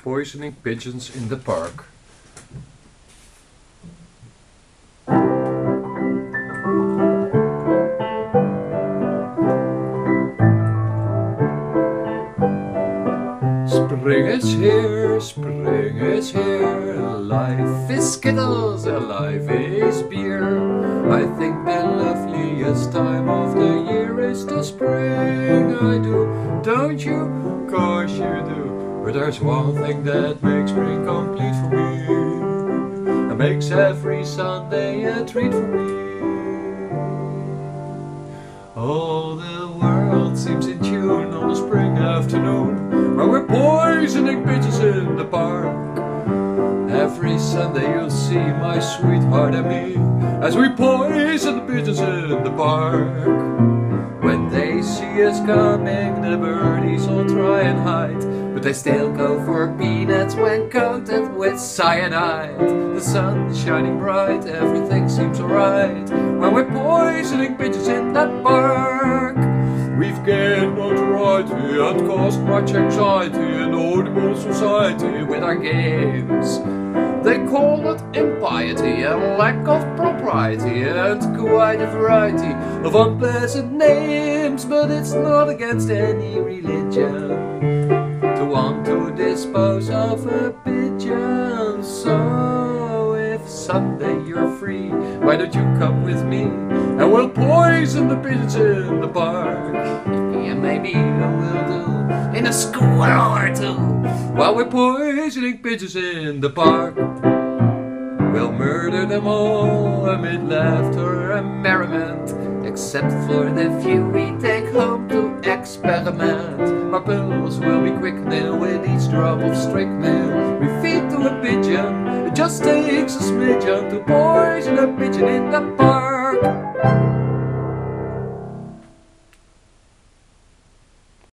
poisoning pigeons in the park. Spring is here, life is skittles, life is beer. I think the loveliest time of the year is the spring, I do, don't you? Course you do. But there's one thing that makes spring complete for me, and makes every Sunday a treat for me. All the world seems in tune on a spring afternoon, when we're poisoning pigeons in the park. Every Sunday you'll see my sweetheart and me, as we poison the pigeons in the park. When they see us coming, the birdies all try and hide, but they still go for peanuts when coated with cyanide. The sun's shining bright, everything seems alright, when we're poisoning pigeons in the park. We've gained notoriety and caused much anxiety in audible society with our games. They call it impiety and lack of propriety, and quite a variety of unpleasant names. But it's not against any religion to want to dispose of a pigeon. So if someday you're free, why don't you come with me, and we'll poison the pigeons in the park. Yeah, maybe we'll do in a school or two, while we're poisoning pigeons in the park. We'll murder them all amid laughter and merriment, except for the few we take home to experiment. Our pills will be quickening with each drop of strychnine we feed to a pigeon. It just takes a smidgen to poison a pigeon in the park.